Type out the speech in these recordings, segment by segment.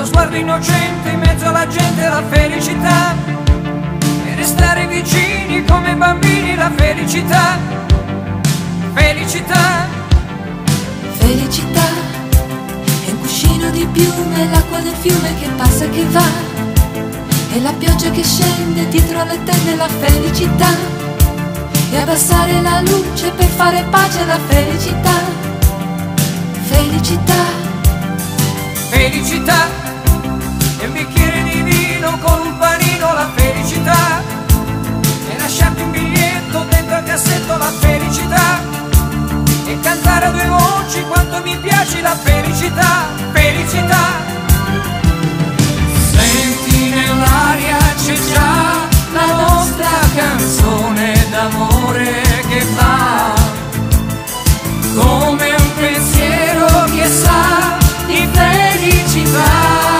sguardo innocente in mezzo alla gente, la felicità, e restare vicini come bambini, la felicità, felicità. Felicità è un cuscino di piume, l'acqua del fiume che passa e che va, e la pioggia che scende dietro le tende, la felicità, e abbassare la luce per fare pace, la felicità, felicità. Felicità è un bicchiere di vino con un panino, la felicità, e lasciarti un biglietto dentro al cassetto, la felicità, e cantare a due voci quanto mi piace, la felicità, felicità. Senti nell'aria c'è già la nostra canzone d'amore che va come un pensiero che sa di felicità.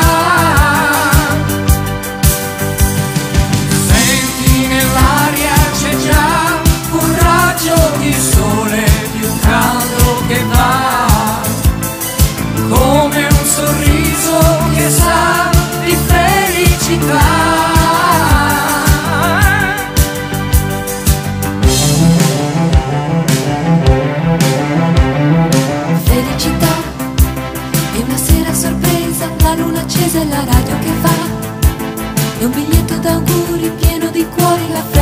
Senti nell'aria c'è già un raggio di sole più caldo che va come un sorriso che sa di felicità. Felicità è una sera sorpresa, la luna accesa e la radio che va, è un biglietto d'auguri pieno di cuori, la felicità.